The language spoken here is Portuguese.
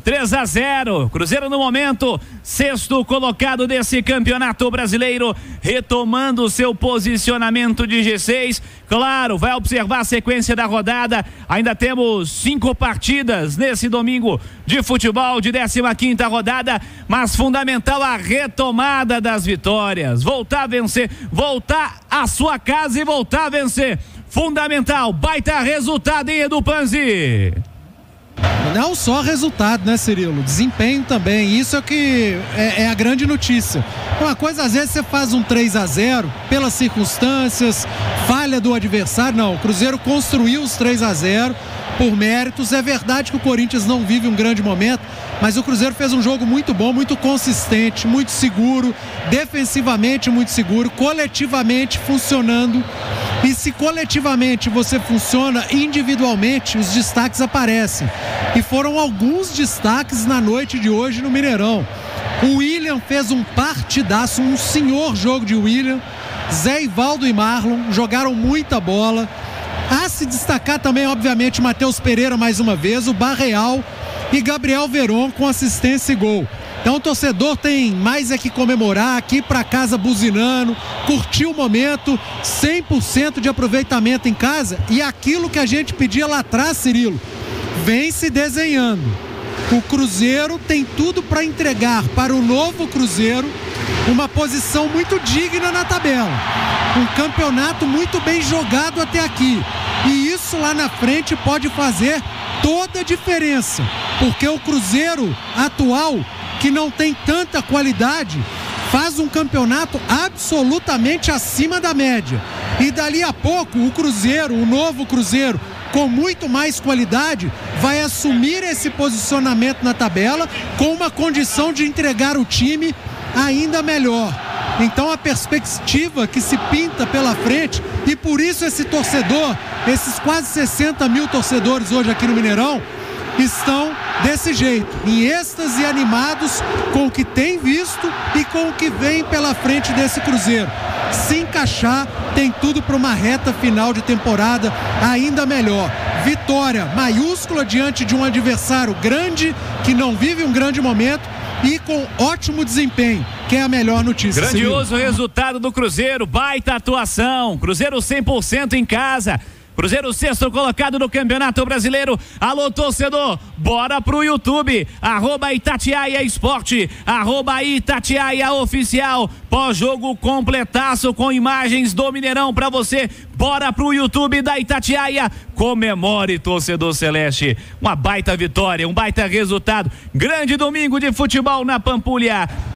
3-0. Cruzeiro no momento, sexto colocado desse campeonato brasileiro, retomando seu posicionamento de G6. Claro, vai observar a sequência da rodada. Ainda temos 5 partidas nesse domingo de futebol de 15ª rodada, mas fundamental a retomada das vitórias. Voltar a vencer, voltar à sua casa e voltar a vencer. Fundamental, baita resultado, hein, Edu Panzi? Não só resultado, né, Cirilo? Desempenho também. Isso é que é a grande notícia. Uma coisa, às vezes você faz um 3-0 pelas circunstâncias, falha do adversário. Não, o Cruzeiro construiu os 3-0 por méritos. É verdade que o Corinthians não vive um grande momento, mas o Cruzeiro fez um jogo muito bom, muito consistente, muito seguro, defensivamente muito seguro, coletivamente funcionando. E se coletivamente você funciona, individualmente os destaques aparecem. E foram alguns destaques na noite de hoje no Mineirão. O William fez um partidaço, um senhor jogo de William. Zé Ivaldo e Marlon jogaram muita bola. A se destacar também, obviamente, Matheus Pereira mais uma vez, o Barreal e Gabriel Veron com assistência e gol. Então o torcedor tem mais é que comemorar, aqui para casa buzinando, curtir o momento, 100% de aproveitamento em casa, e aquilo que a gente pedia lá atrás, Cirilo, vem se desenhando. O Cruzeiro tem tudo para entregar para o novo Cruzeiro uma posição muito digna na tabela. Um campeonato muito bem jogado até aqui. E isso lá na frente pode fazer toda a diferença, porque o Cruzeiro atual, que não tem tanta qualidade, faz um campeonato absolutamente acima da média. E dali a pouco o Cruzeiro, o novo Cruzeiro, com muito mais qualidade, vai assumir esse posicionamento na tabela com uma condição de entregar o time ainda melhor. Então a perspectiva que se pinta pela frente, e por isso esse torcedor, esses quase 60 mil torcedores hoje aqui no Mineirão, estão desse jeito, em êxtase e animados com o que tem visto e com o que vem pela frente desse Cruzeiro. Se encaixar, tem tudo para uma reta final de temporada ainda melhor. Vitória maiúscula diante de um adversário grande, que não vive um grande momento, e com ótimo desempenho, que é a melhor notícia. Grandioso resultado do Cruzeiro, baita atuação, Cruzeiro 100% em casa. Cruzeiro sexto colocado no Campeonato Brasileiro. Alô, torcedor, bora pro YouTube, @Itatiaia Esporte, @Itatiaia Oficial. Pós-jogo completaço com imagens do Mineirão pra você. Bora pro YouTube da Itatiaia. Comemore, torcedor celeste. Uma baita vitória, um baita resultado. Grande domingo de futebol na Pampulha.